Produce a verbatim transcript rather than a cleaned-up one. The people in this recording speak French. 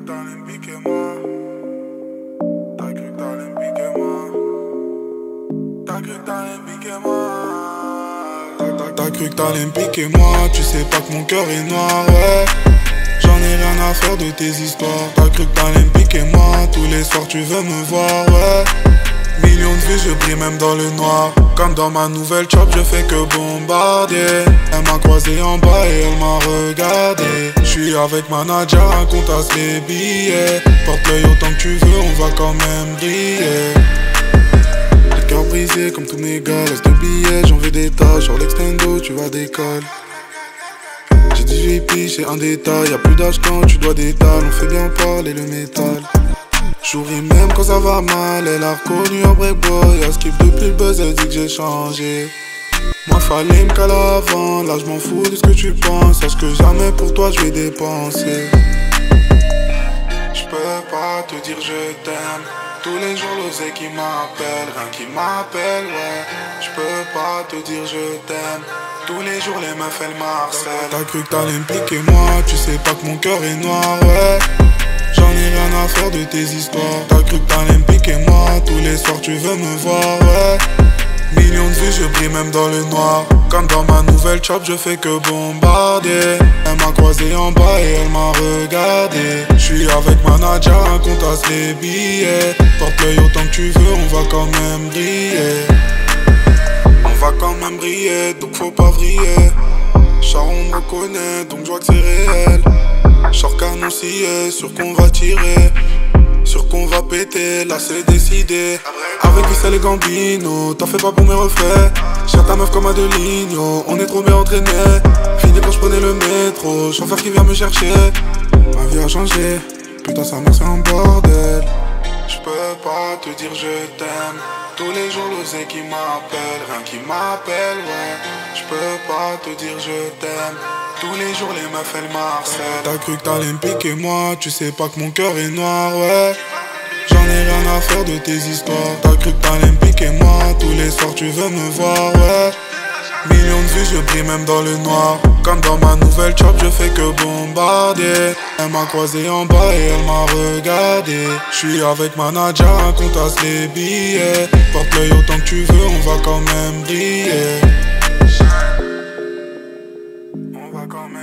que t'allais me piquer moi. T'as cru que t'allais me piquer moi. T'as cru que t'allais me piquer moi. T'as cru que t'allais me piquer moi. Tu sais pas que mon cœur est noir, ouais. J'en ai rien à faire de tes histoires. T'as cru que t'allais me piquer moi. Tous les soirs tu veux me voir, ouais. Millions de vues, je brille même dans le noir. Comme dans ma nouvelle chop, je fais que bombarder. Elle m'a croisé en bas et elle m'a regardé. J'suis avec ma Nadia, un compte à les billets. Porte l'œil autant que tu veux, on va quand même briller. J'ai le cœur brisé comme tous mes gars. Laisse de billets, j'en veux des tas. Genre l'extendo, tu vas d'école. J'ai dix-huit piges, c'est un détail. Y'a plus d'âge quand tu dois d'étal. On fait bien parler le métal. J'ouris même quand ça va mal, elle a reconnu un break boy. Elle skip depuis le buzz, elle dit que j'ai changé. Moi fallait me caler avant, là je m'en fous de ce que tu penses. Sache que jamais pour toi je vais dépenser. Je peux pas te dire je t'aime. Tous les jours l'osé qui m'appelle, rien qui m'appelle, ouais. Je peux pas te dire je t'aime. Tous les jours les meufs elles m'harcèlent. T'as cru que t'allais me piquer moi, tu sais pas que mon cœur est noir, ouais. J'en ai rien à faire de tes histoires. T'as cru que t'allais me piquer moi. Tous les soirs tu veux me voir, ouais. Millions de vues, je brille même dans le noir. Comme dans ma nouvelle chop, je fais que bombarder. Elle m'a croisé en bas et elle m'a regardé. J'suis avec ma Nadia, un compte à les billets. Porte l'œil autant que tu veux, on va quand même briller. On va quand même briller, donc faut pas vriller. Charon me reconnaît, donc je vois que c'est réel. Short canon scié, sûr qu'on va tirer. Sûr qu'on va péter, là c'est décidé. Avec Vissel et Gambino, t'en fais pas pour mes refrains. J'ai ta meuf comme Adeligno, on est trop bien entraînés. Fini quand je prenais le métro, chauffeur qui vient me chercher. Ma vie a changé, putain sa mère c'est un bordel. Je peux pas te dire je t'aime. Tous les jours l'osé qui m'appelle, rien qui m'appelle, ouais. Je peux pas te dire je t'aime. Tous les jours les meufs elles m'harcèlent. T'as cru que t'allais me piquer moi, tu sais pas que mon cœur est noir, ouais. J'en ai rien à faire de tes histoires. T'as cru que t'allais me piquer moi. Tous les soirs tu veux me voir, ouais. Millions de vues, je brille même dans le noir. Comme dans ma nouvelle chop, je fais que bombarder. Elle m'a croisé en bas et elle m'a regardé. J'suis avec ma Nadia, un compte à les billets. Porte l'œil autant que tu veux, on va quand même briller. On va quand même